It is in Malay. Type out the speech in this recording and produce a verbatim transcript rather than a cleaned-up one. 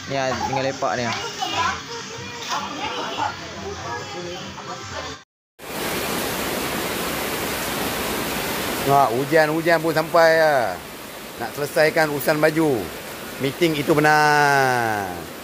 Ni dengan lepak ni. Nah, hujan-hujan pun sampai lah. Nak selesaikan urusan baju. Meeting itu benar.